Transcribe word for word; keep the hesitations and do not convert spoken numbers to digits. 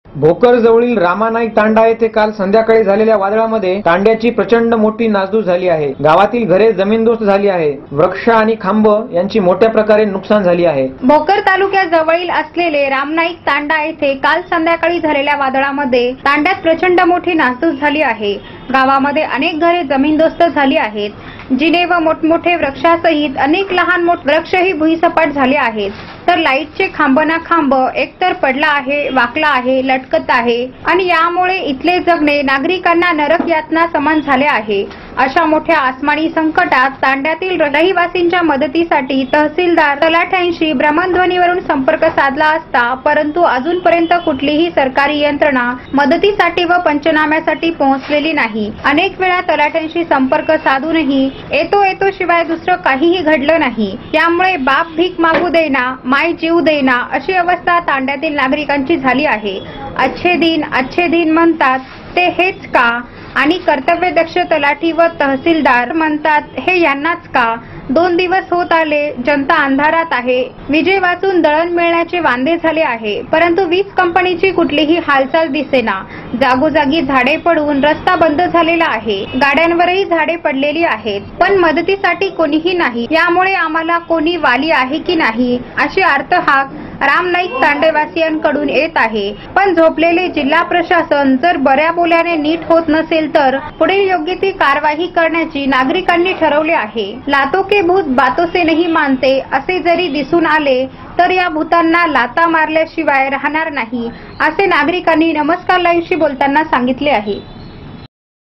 भोकर जवळील रामानाईक तांडा येथे काल संध्याकाळी झालेल्या वादळामध्ये तांड्याची प्रचंड मोठी नासधूस झाली आहे। गावातील घरे जमीनदोस्त झाली आहे। वृक्ष आणि खांब यांची मोठ्या प्रकारे नुकसान झाली आहे। भोकर तालुक्याजवळील असलेले रामनाईक तांडा येथे काल संध्याकाळी झालेल्या वादळामध्ये तांड्यात प्रचंड मोठी नासधूस झाली आहे। गावामध्ये अनेक घरे जमीनदोस्त झाली आहेत। जिने व मोठमोठे वृक्षासहित अनेक लहान मोठे वृक्षही भुईसपाट झाले आहेत। तर लाईटचे खांब ना खांब एकतर पडला आहे, वाकला आहे, लटकत आहे आणि यामुळे इथले जगणे नागरिकांना नरक यातना समान झाले आहे। अशा मोठ्या आसमानी संकटात तांड्यातील रहिवासींच्या मदतीसाठी तहसीलदार तलाठ्यांशी भ्रमणध्वनीवरून संपर्क साधला असता परंतु अजूनपर्यंत कुठलीही सरकारी यंत्रणा मदतीसाठी व पंचनाम्यासाठी पोहोचलेली नाही। अनेक वेळा तलाठ्यांशी संपर्क साधूनही येतो येतो शिवाय दुसरं काहीही घडलं नाही। यामुळे बाप भीक मागू देना, माय जीव देना अशी अवस्था तांड्यातील नागरिकांची झाली आहे। अच्छे दिन अच्छे दिन म्हणतात ते हेच का आणि कर्तव्यदक्ष तलाठी व तहसीलदार म्हणतात हे यांनाच का? दोन दिवस होत आले, जनता अंधारात आहे। विजे वाचून दळण मिळण्याचे वांदे झाले आहे, परंतु वीज कंपनीची कुठलीही हालचाल दिसेना। जागोजागी झाडे पडून रस्ता बंद झालेला आहे। गाड्यांवरही झाडे पडलेली आहेत, पण मदतीसाठी कोणीही नाही। यामुळे आम्हाला कोणी वाली आहे की नाही अशी अर्थहाक रामनाईक तांडेवासियांकडून येत आहे। पण झोपलेले जिल्हा प्रशासन जर बऱ्या बोल्याने नीट होत नसेल तर पुढे योग्य ती कारवाई करण्याची नागरिकांनी ठरवले आहे। लातो के भूत बातों से नहीं मानते असे जरी दिसून आले तर या भूतांना लाता मारल्याशिवाय राहणार नाही असे नागरिकांनी नमस्कार लाईव्हशी बोलताना सांगितले आहे।